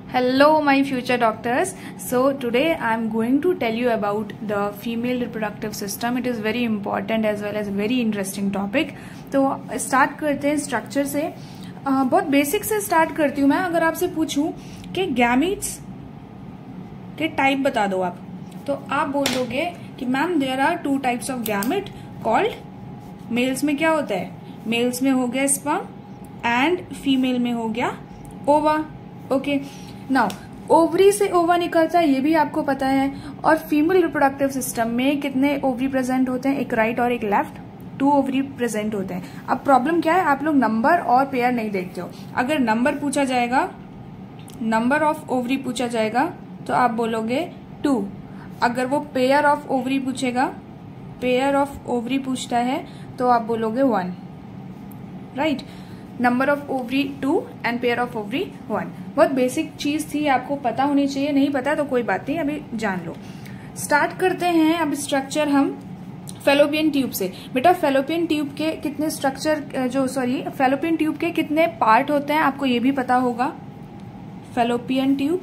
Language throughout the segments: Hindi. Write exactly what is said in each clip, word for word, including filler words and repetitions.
Hello my future doctors. So today I am going to tell you about the female reproductive system. It is very important as well as very interesting topic. तो स्टार्ट करते हैं स्ट्रक्चर से. uh, बहुत बेसिक से स्टार्ट करती हूँ मैं. अगर आपसे पूछूं कि गैमीट्स के टाइप बता दो आप, तो आप बोल दोगे कि ma'am there are two types of gamete called. Males में क्या होता है? मेल्स में हो गया स्पर्म एंड फीमेल में हो गया ओवा. ओके, नाउ ओवरी से ओवा निकलता है, ये भी आपको पता है. और फीमेल रिप्रोडक्टिव सिस्टम में कितने ओवरी प्रेजेंट होते हैं? एक राइट और एक लेफ्ट. टू ओवरी प्रेजेंट होते हैं. अब प्रॉब्लम क्या है, आप लोग नंबर और पेयर नहीं देखते हो. अगर नंबर पूछा जाएगा, नंबर ऑफ ओवरी पूछा जाएगा तो आप बोलोगे टू. अगर वो पेयर ऑफ ओवरी पूछेगा, पेयर ऑफ ओवरी पूछता है तो आप बोलोगे one. Right, number of ovary two and pair of ovary one. बहुत बेसिक चीज थी, आपको पता होनी चाहिए. नहीं पता तो कोई बात नहीं, अभी जान लो. स्टार्ट करते हैं अब स्ट्रक्चर हम फेलोपियन ट्यूब से. बेटा फेलोपियन ट्यूब के कितने स्ट्रक्चर जो सॉरी फेलोपियन ट्यूब के कितने पार्ट होते हैं आपको ये भी पता होगा. Fallopian tube,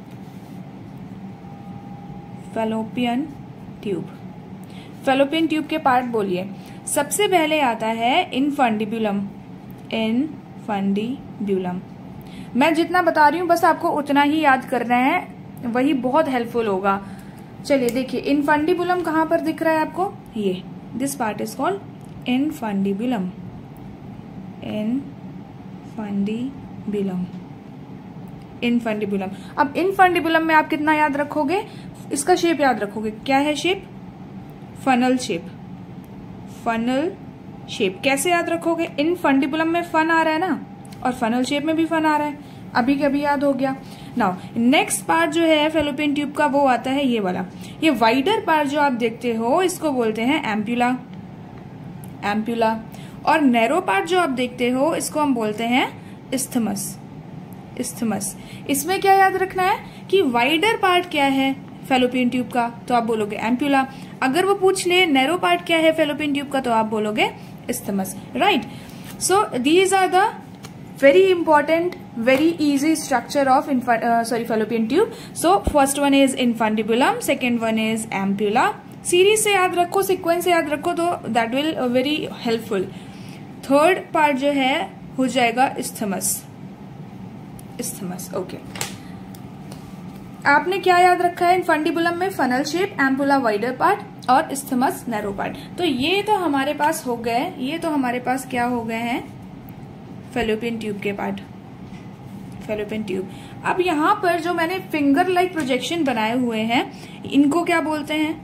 fallopian tube, fallopian tube के पार्ट बोलिए. सबसे पहले आता है इनफंडिबुलम. इनफंडिबुलम मैं जितना बता रही हूं बस आपको उतना ही याद करना है, वही बहुत हेल्पफुल होगा. चलिए देखिए, इनफंडिबुलम कहां पर दिख रहा है आपको? ये this part is called infundibulum. Infundibulum, infundibulum. अब इनफंडिबुलम में आप कितना याद रखोगे? इसका शेप याद रखोगे. क्या है shape? Funnel shape. Funnel shape. कैसे याद रखोगे? इनफंडिबुलम में फन आ रहा है ना, और फनल शेप में भी फन आ रहा है. अभी कभी याद हो गया. नाउ नेक्स्ट पार्ट जो है फेलोपियन ट्यूब का वो आता है ये वाला. ये वाइडर पार्ट जो आप देखते हो इसको बोलते हैं एम्प्यूला. एम्प्यूला. और नैरो पार्ट जो आप देखते हो इसको हम बोलते हैं इस्थमस. इस्थमस. इसमें क्या याद रखना है कि वाइडर पार्ट क्या है फेलोपियन ट्यूब का, तो आप बोलोगे एम्प्यूला. अगर वो पूछ ले नैरो पार्ट क्या है फेलोपियन ट्यूब का, तो आप बोलोगे isthmus. Right. So these are the very important, very easy structure of uh, sorry fallopian tube. So first one is infundibulum, second one is ampulla. Series से याद रखो, सीक्वेंस से याद रखो तो that will uh, very helpful. Third part जो है हो जाएगा isthmus. isthmus. ओके, आपने क्या याद रखा है? इनफंडिबुलम में funnel shape, ampulla wider part और isthmus नैरो पार्ट. तो ये तो हमारे पास हो गए, ये तो हमारे पास क्या हो गए हैं? फेलोपियन ट्यूब के पार्ट. Fallopian tube. अब यहाँ पर जो मैंने फिंगर लाइक प्रोजेक्शन बनाए हुए हैं इनको क्या बोलते हैं?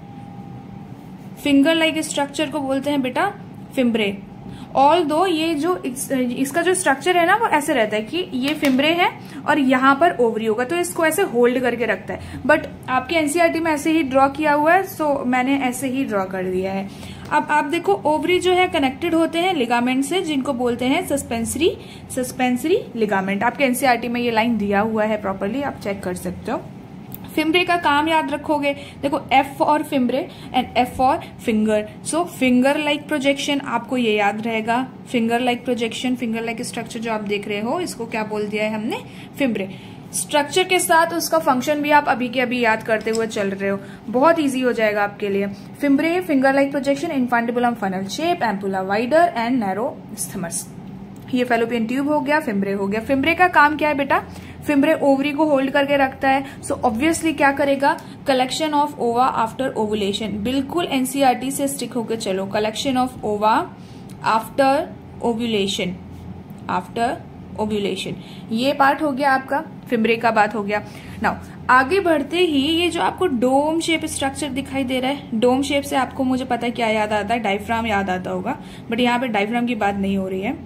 फिंगर लाइक स्ट्रक्चर को बोलते हैं बेटा फिम्ब्रे. ऑल दो ये जो इस, इसका जो स्ट्रक्चर है ना वो ऐसे रहता है कि ये फिम्ब्रे है और यहाँ पर ओवरी होगा, तो इसको ऐसे होल्ड करके रखता है. बट आपके एनसीईआरटी में ऐसे ही ड्रॉ किया हुआ है, सो मैंने ऐसे ही ड्रॉ कर दिया है. अब आप देखो ओवरी जो है कनेक्टेड होते हैं लिगामेंट से, जिनको बोलते हैं सस्पेंसरी सस्पेंसरी लिगामेंट. आपके एनसीईआरटी में ये लाइन दिया हुआ है प्रॉपरली, आप चेक कर सकते हो. फिम्ब्रे का काम याद रखोगे. देखो F for fimbriae and F for finger. So finger like projection आपको ये याद रहेगा. Finger like projection, finger like structure जो आप देख रहे हो इसको क्या बोल दिया है हमने? फिम्ब्रे. स्ट्रक्चर के साथ उसका फंक्शन भी आप अभी के अभी याद करते हुए चल रहे हो, बहुत इजी हो जाएगा आपके लिए. Fimbriae, finger like projection, infundibulum funnel shape, ampulla wider and narrow isthmus. ये फेलोपियन ट्यूब हो गया, फिम्ब्रे हो गया. फिम्ब्रे का काम क्या है बेटा? फिम्ब्रे ओवरी को होल्ड करके रखता है. सो so, ऑब्वियसली क्या करेगा? Collection of ova after ovulation. बिल्कुल एनसीईआरटी से स्टिक होकर चलो. Collection of ova after ovulation. After ovulation ये पार्ट हो गया आपका. फिम्ब्रे का बात हो गया. नाउ आगे बढ़ते ही ये जो आपको डोम शेप स्ट्रक्चर दिखाई दे रहा है, डोम शेप से आपको मुझे पता है क्या याद आता है? डायफ्राम याद आता होगा, बट यहाँ पे डायफ्राम की बात नहीं हो रही है.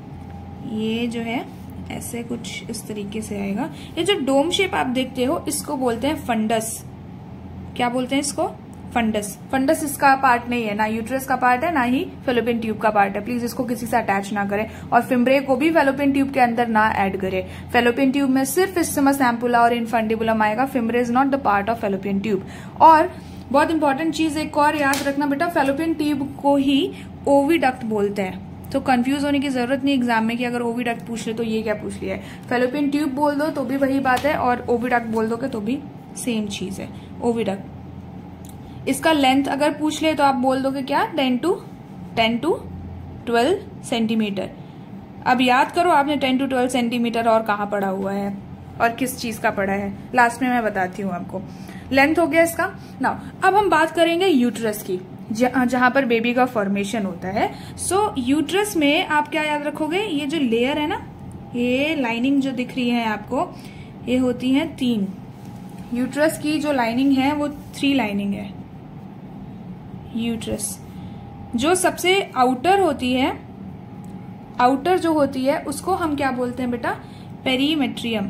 ये जो है ऐसे कुछ इस तरीके से आएगा. ये जो डोम शेप आप देखते हो इसको बोलते हैं फंडस. क्या बोलते हैं इसको? फंडस. फंडस इसका पार्ट नहीं है, ना यूट्रस का पार्ट है ना ही फेलोपियन ट्यूब का पार्ट है. प्लीज इसको किसी से अटैच ना करें, और फिम्ब्रे को भी फेलोपियन ट्यूब के अंदर ना ऐड करें. फेलोपियन ट्यूब में सिर्फ इस्थमस, एम्पुला और इनफंडिबुलम आएगा. Fimbriae is not the part of fallopian tube. और बहुत इंपॉर्टेंट चीज एक और याद रखना बेटा, फेलोपियन ट्यूब को ही ओविडक्ट बोलते हैं. तो कंफ्यूज होने की जरूरत नहीं एग्जाम में कि अगर ओविडक्ट पूछ ले तो ये क्या पूछ लिया है। फैलोपियन ट्यूब बोल दो तो भी वही बात है, और ओविडक्ट बोल दोगे तो भी सेम चीज है। ओविडक्ट, इसका लेंथ अगर पूछ ले तो आप बोल दोगे क्या, ten to ten to twelve centimetre. अब याद करो आपने टेन टू ट्वेल्व सेंटीमीटर और कहाँ पढ़ा हुआ है और किस चीज का पढ़ा है, लास्ट में मैं बताती हूँ आपको। लेंथ हो गया इसका। नाउ अब हम बात करेंगे यूट्रस की, जहां पर बेबी का फॉर्मेशन होता है। सो so, यूट्रस में आप क्या याद रखोगे, ये जो लेयर है ना, ये लाइनिंग जो दिख रही है आपको, ये होती है तीन। यूट्रस की जो लाइनिंग है वो थ्री लाइनिंग है। यूट्रस जो सबसे आउटर होती है, आउटर जो होती है उसको हम क्या बोलते हैं बेटा, पेरीमेट्रियम।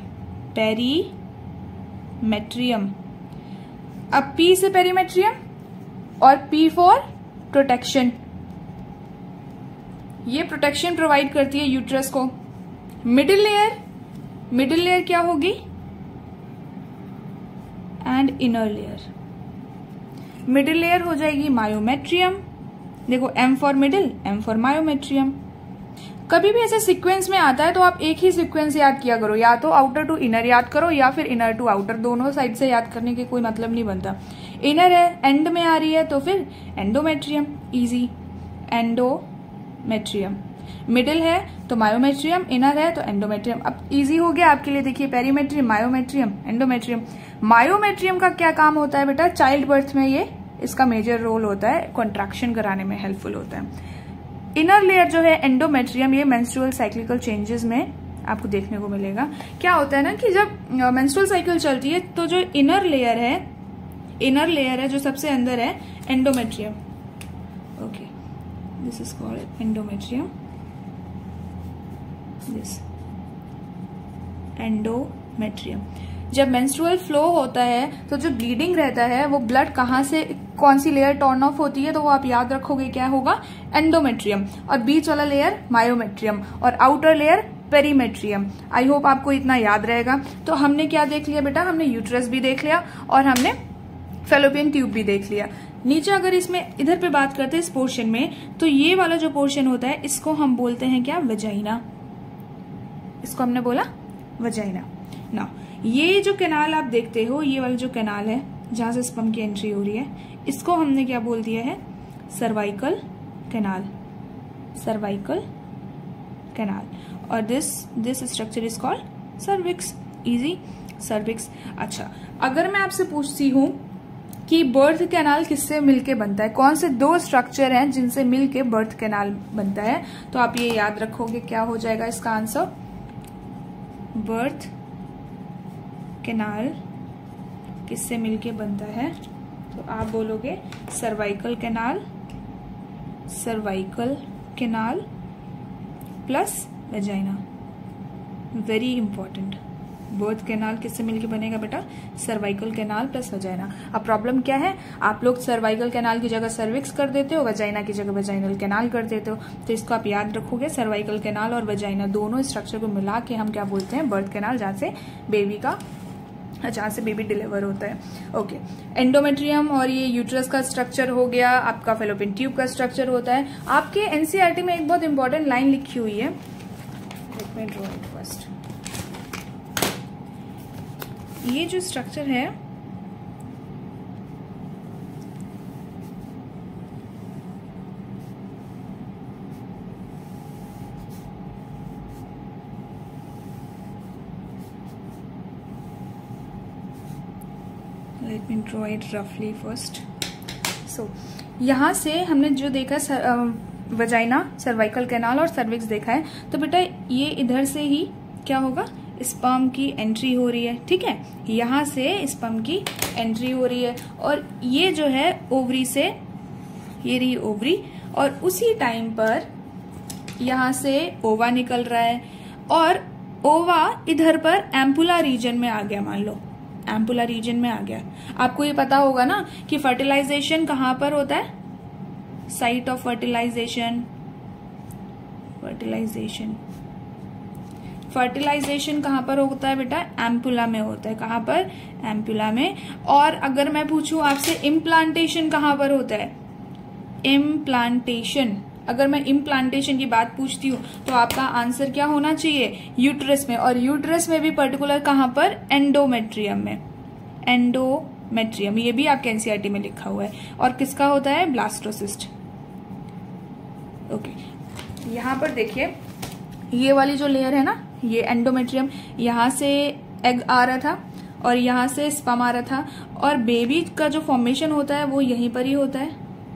पेरीमेट्रियम। अब पी से पेरीमेट्रियम और पी फॉर प्रोटेक्शन, ये प्रोटेक्शन प्रोवाइड करती है यूट्रस को। मिडिल लेयर, मिडिल लेयर क्या होगी, and inner layer. Middle layer हो जाएगी मायोमेट्रियम। देखो M for middle, M for myometrium. कभी भी ऐसे सीक्वेंस में आता है तो आप एक ही सीक्वेंस याद किया करो, या तो आउटर टू इनर याद करो या फिर इनर टू आउटर, दोनों साइड से याद करने के कोई मतलब नहीं बनता। इनर है, एंड में आ रही है तो फिर एंडोमेट्रियम, इजी, एंडोमेट्रियम। मिडिल है तो मायोमेट्रियम, इनर है तो एंडोमेट्रियम। अब इजी हो गया आपके लिए, देखिए पेरीमेट्रियम, मायोमेट्रियम, एंडोमेट्रियम। मायोमेट्रियम का क्या काम होता है बेटा, चाइल्ड बर्थ में ये इसका मेजर रोल होता है, कॉन्ट्रैक्शन कराने में हेल्पफुल होता है। इनर लेयर जो है एंडोमेट्रियम, ये मेंस्ट्रुअल साइक्लिकल चेंजेस में आपको देखने को मिलेगा। क्या होता है ना कि जब मेंस्ट्रुअल साइकिल चलती है तो जो इनर लेयर है, इनर लेयर है जो सबसे अंदर है, endometrium, okay, this is called endometrium, this endometrium. जब मेंस्ट्रुअल फ्लो होता है तो जो ब्लीडिंग रहता है वो ब्लड कहाँ से, कौन सी लेयर टर्न ऑफ होती है, तो वो आप याद रखोगे क्या होगा, एंडोमेट्रियम। और बीच वाला लेयर मायोमेट्रियम और outer layer perimetrium. I hope आपको इतना याद रहेगा। तो हमने क्या देख लिया बेटा, हमने यूट्रस भी देख लिया और हमने फैलोपियन ट्यूब भी देख लिया। नीचे अगर इसमें इधर पे बात करते हैं इस पोर्शन में, तो ये वाला जो पोर्शन होता है इसको हम बोलते हैं क्या, वजाइना। इसको हमने बोला वजाइना। ना ये जो कैनाल आप देखते हो, ये वाला जो कैनाल है जहां से स्पर्म की एंट्री हो रही है, इसको हमने क्या बोल दिया है, सर्वाइकल कैनाल, सर्वाइकल कैनाल। और this this structure is called cervix, easy, cervix. अच्छा, अगर मैं आपसे पूछती हूं कि बर्थ कैनाल किससे मिलके बनता है, कौन से दो स्ट्रक्चर हैं जिनसे मिलके बर्थ कैनाल बनता है, तो आप ये याद रखोगे, क्या हो जाएगा इसका आंसर, बर्थ कैनाल किससे मिलके बनता है, तो आप बोलोगे cervical canal, cervical canal plus vagina. Very important, birth canal किससे मिलके बनेगा बेटा, सर्वाइकल कैनाल प्लस वेजाइना। अब प्रॉब्लम क्या है, आप लोग सर्वाइकल कैनाल की जगह सर्विक्स कर देते हो, वेजाइना की जगह वेजाइनल कैनाल कर देते हो। तो इसको आप याद रखोगे, सर्वाइकल कैनाल और वेजाइना दोनों स्ट्रक्चर को मिला के हम क्या बोलते हैं, बर्थ कैनाल, जहां से बेबी का जहां से बेबी डिलीवर होता है। ओके, एंडोमेट्रियम और ये यूट्रस का स्ट्रक्चर हो गया, आपका फैलोपियन ट्यूब का स्ट्रक्चर होता है। आपके एनसीईआरटी में एक बहुत इंपॉर्टेंट लाइन लिखी हुई है, let me draw it first. ये जो स्ट्रक्चर है, लेट मी ड्रॉ इट रफली फर्स्ट। सो यहां से हमने जो देखा वजाइना, सर्वाइकल कैनाल और सर्विक्स देखा है, तो बेटा ये इधर से ही क्या होगा, स्पर्म की एंट्री हो रही है, ठीक है, यहां से स्पर्म की एंट्री हो रही है। और ये जो है ओवरी से, ये रही ओवरी, और उसी टाइम पर यहां से ओवा निकल रहा है, और ओवा इधर पर एम्पुला रीजन में आ गया, मान लो एम्पुला रीजन में आ गया। आपको ये पता होगा ना कि फर्टिलाइजेशन कहां पर होता है, site of fertilization, fertilization fertilization कहां पर होता है बेटा, एम्पुला में होता है। कहां पर, एम्पुला में। और अगर मैं पूछूं आपसे इम्प्लांटेशन कहां पर होता है, इम्प्लांटेशन अगर मैं इम्प्लांटेशन की बात पूछती हूँ तो आपका आंसर क्या होना चाहिए, यूट्रस में, और यूट्रस में भी पर्टिकुलर कहाँ पर, एंडोमेट्रियम में, एंडोमेट्रियम, ये भी आपके एनसीईआरटी में लिखा हुआ है। और किसका होता है, ब्लास्टोसिस्ट। ओके, यहाँ पर देखिए ये वाली जो लेयर है ना, ये एंडोमेट्रियम, यहाँ से एग आ रहा था और यहाँ से स्पर्म आ रहा था, और बेबी का जो फॉर्मेशन होता है वो यहीं पर ही होता है,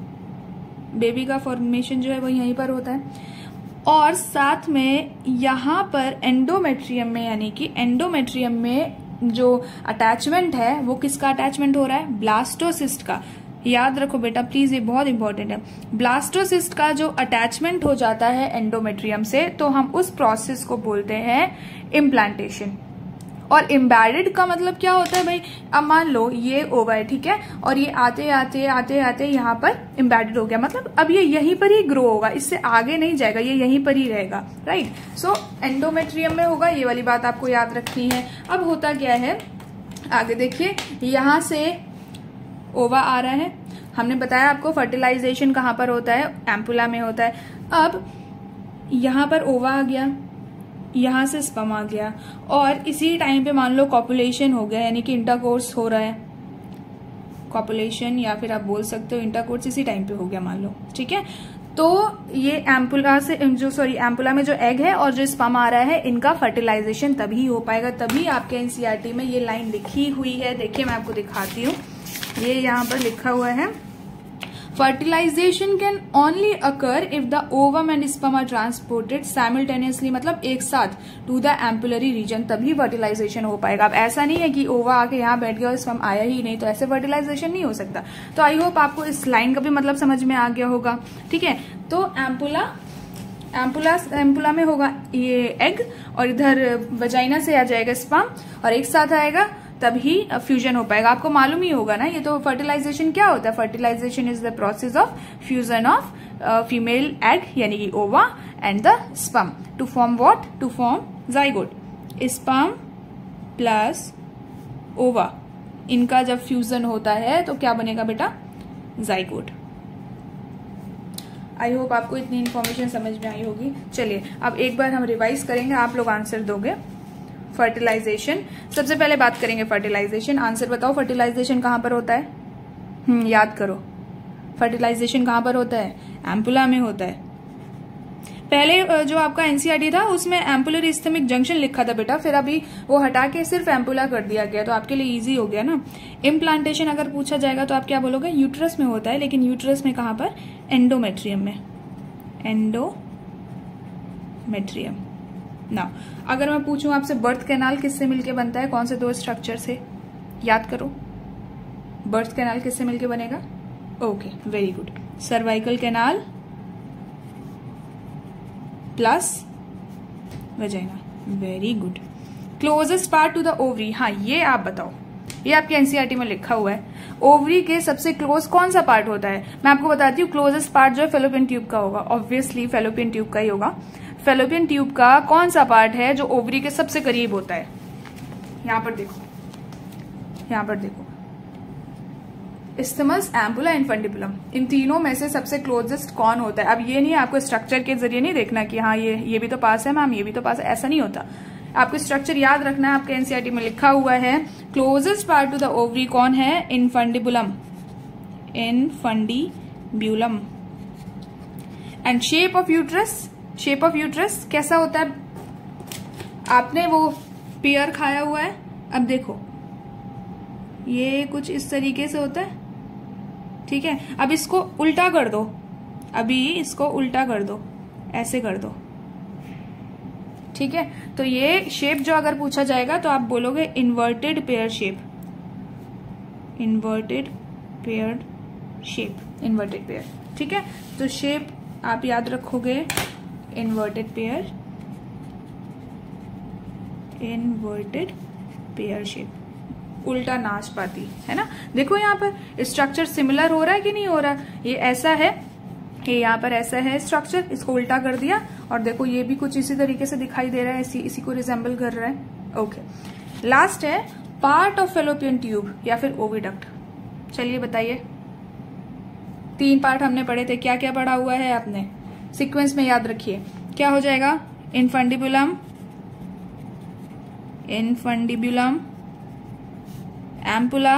बेबी का फॉर्मेशन जो है वो यहीं पर होता है। और साथ में यहाँ पर एंडोमेट्रियम में, यानी कि एंडोमेट्रियम में जो अटैचमेंट है वो किसका अटैचमेंट हो रहा है, ब्लास्टोसिस्ट का। याद रखो बेटा प्लीज, ये बहुत इंपॉर्टेंट है। ब्लास्टोसिस्ट का जो अटैचमेंट हो जाता है एंडोमेट्रियम से, तो हम उस प्रोसेस को बोलते हैं इम्प्लांटेशन। और एम्बेडेड का मतलब क्या होता है भाई, अब मान लो ये ओवा है, ठीक है, और ये आते आते आते आते यहाँ पर एम्बेडेड हो गया, मतलब अब ये यहीं पर ही ग्रो होगा, इससे आगे नहीं जाएगा, ये यहीं पर ही रहेगा, राइट। सो एंडोमेट्रियम में होगा, ये वाली बात आपको याद रखनी है। अब होता क्या है, आगे देखिए, यहाँ से ओवा आ रहा है, हमने बताया आपको फर्टिलाइजेशन कहाँ पर होता है, एम्पुला में होता है। अब यहाँ पर ओवा आ गया, यहाँ से स्पर्म आ गया, और इसी टाइम पे मान लो कॉपुलेशन हो गया, यानी कि इंटरकोर्स हो रहा है, कॉपुलेशन या फिर आप बोल सकते हो इंटरकोर्स इसी टाइम पे हो गया मान लो, ठीक है। तो ये एम्पुला से जो सॉरी एम्पुला में जो एग है और जो स्पर्म आ रहा है, इनका फर्टिलाइजेशन तभी हो पाएगा, तभी आपके एनसीईआरटी में ये लाइन लिखी हुई है। देखिए मैं आपको दिखाती हूँ, ये यहाँ पर लिखा हुआ है, fertilization can only occur if the ovum and sperm are transported simultaneously, मतलब एक साथ टू द एम्पुलरी रीजन, तभी फर्टिलाइजेशन हो पाएगा। अब ऐसा नहीं है कि ओवा आके यहाँ बैठ गया और स्पर्म आया ही नहीं, तो ऐसे फर्टिलाइजेशन नहीं हो सकता। तो आई होप आपको इस लाइन का भी मतलब समझ में आ गया होगा, ठीक है। तो एम्पुला एम्पुला एम्पुला में होगा ये एग, और इधर वजाइना से आ जाएगा स्पर्म, और एक साथ आएगा, तभी फ्यूजन हो पाएगा। आपको मालूम ही होगा ना, ये तो फर्टिलाइजेशन क्या होता है, fertilization is the process of fusion of female egg यानी कि ova and the sperm to form what, to form zygote. Sperm plus ova, इनका जब फ्यूजन होता है तो क्या बनेगा बेटा, जाइगोट। आई होप आपको इतनी इन्फॉर्मेशन समझ में आई होगी। चलिए अब एक बार हम रिवाइज करेंगे, आप लोग आंसर दोगे। फर्टिलाइजेशन, सबसे पहले बात करेंगे फर्टिलाइजेशन। आंसर बताओ, फर्टिलाइजेशन कहां पर होता है, हम्म याद करो, फर्टिलाइजेशन कहां पर होता है, एम्पुला में होता है। पहले जो आपका एनसीईआरटी था उसमें एम्पुलर इस्थेमिक जंक्शन लिखा था बेटा, फिर अभी वो हटा के सिर्फ एम्पुला कर दिया गया, तो आपके लिए इजी हो गया ना। इम्प्लांटेशन अगर पूछा जाएगा तो आप क्या बोलोगे, यूट्रस में होता है, लेकिन यूट्रस में कहां पर, एंडोमेट्रियम में, एंडोमेट्रियम। ना अगर मैं पूछूं आपसे बर्थ कैनाल किससे मिलके बनता है, कौन से दो स्ट्रक्चर से, याद करो, बर्थ कैनाल किससे मिलके बनेगा, okay very good, cervical canal plus vagina, very good. Closest part to the ovary, हाँ ये आप बताओ, ये आपके एनसीईआरटी में लिखा हुआ है, ओवरी के सबसे क्लोज कौन सा पार्ट होता है। मैं आपको बताती हूँ, क्लोजेस्ट पार्ट जो है फेलोपियन ट्यूब का होगा, ऑब्वियसली फेलोपियन ट्यूब का ही होगा। फेलोपियन ट्यूब का कौन सा पार्ट है जो ओवरी के सबसे करीब होता है, यहां पर देखो, यहां पर देखो, इस्थमस, एम्पुला, इनफंडिबुलम, इन तीनों में से सबसे क्लोजेस्ट कौन होता है। अब ये नहीं, आपको स्ट्रक्चर के जरिए नहीं देखना कि हाँ ये ये भी तो पास है मैम, ये भी तो पास है, ऐसा नहीं होता। आपको स्ट्रक्चर याद रखना है, आपके एनसीईआरटी में लिखा हुआ है closest part to the ovary कौन है, infundibulum, infundibulum. And shape of uterus, shape of uterus कैसा होता है, आपने वो पेयर खाया हुआ है, अब देखो ये कुछ इस तरीके से होता है, ठीक है। अब इसको उल्टा कर दो, अभी इसको उल्टा कर दो, ऐसे कर दो, ठीक है। तो ये शेप जो अगर पूछा जाएगा तो आप बोलोगे inverted pear shape, inverted pear shape, inverted pear, ठीक है। तो शेप आप याद रखोगे, inverted pear, inverted pear shape, उल्टा नाशपाती, है ना। देखो यहाँ पर स्ट्रक्चर सिमिलर हो रहा है कि नहीं हो रहा, ये ऐसा है, ये यहाँ पर ऐसा है स्ट्रक्चर, इसको उल्टा कर दिया, और देखो ये भी कुछ इसी तरीके से दिखाई दे रहा है, इसी इसी को रिजेंबल कर रहा है, ओके। लास्ट है पार्ट ऑफ फेलोपियन ट्यूब या फिर ओविडक्ट। चलिए बताइए, तीन पार्ट हमने पढ़े थे, क्या क्या पढ़ा हुआ है आपने, सीक्वेंस में याद रखिए क्या हो जाएगा, infundibulum, infundibulum, ampulla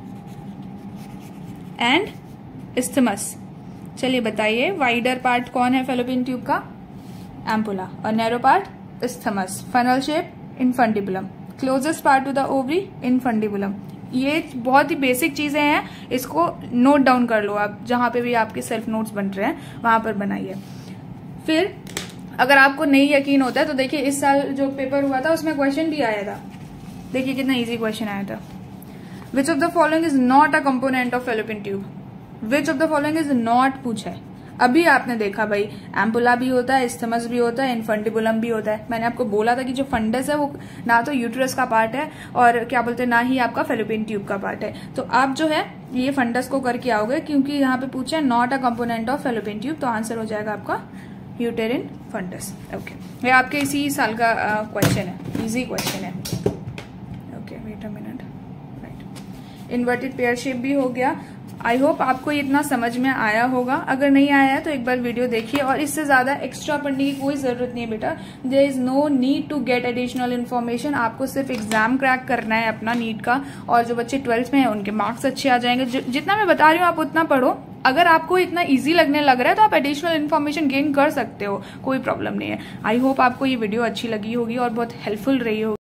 and isthmus. चलिए बताइए वाइडर पार्ट कौन है फैलोपियन ट्यूब का, एम्पुला, और narrow part isthmus. Funnel shape infundibulum, closest part to the ovary infundibulum. ये बहुत ही बेसिक चीजें हैं, इसको नोट डाउन कर लो आप, जहां पे भी आपके सेल्फ नोट्स बन रहे हैं वहां पर बनाइए। फिर अगर आपको नहीं यकीन होता है तो देखिए इस साल जो पेपर हुआ था उसमें क्वेश्चन भी आया था, देखिए कितना इजी क्वेश्चन आया था। Which of the following is not a component of fallopian tube, which of the following is not पूछा है। अभी आपने देखा भाई एम्पुला भी होता है, इस्थमस भी होता है, इनफंडिबुलम भी होता है। मैंने आपको बोला था कि जो फंडस है वो ना तो यूट्रस का पार्ट है और क्या बोलते हैं ना ही आपका फैलोपियन ट्यूब का पार्ट है। तो आप जो है ये फंडस को करके आओगे, क्योंकि यहाँ पे पूछा है not a component of fallopian tube, तो आंसर हो जाएगा आपका यूटेरिन फंडस। ओके, ये आपके इसी साल का क्वेश्चन है, इजी क्वेश्चन है। Okay wait a minute, right. Inverted pear shape भी हो गया। आई होप आपको इतना समझ में आया होगा। अगर नहीं आया है तो एक बार वीडियो देखिए, और इससे ज्यादा एक्स्ट्रा पढ़ने की कोई जरूरत नहीं है बेटा। There is no need to get additional information. आपको सिर्फ एग्जाम क्रैक करना है अपना नीट का, और जो बच्चे ट्वेल्थ में हैं उनके मार्क्स अच्छे आ जाएंगे। जितना मैं बता रही हूँ आप उतना पढ़ो। अगर आपको इतना इजी लगने लग रहा है तो आप एडिशनल इन्फॉर्मेशन गेन कर सकते हो, कोई प्रॉब्लम नहीं है। आई होप आपको ये वीडियो अच्छी लगी होगी और बहुत हेल्पफुल रही होगी।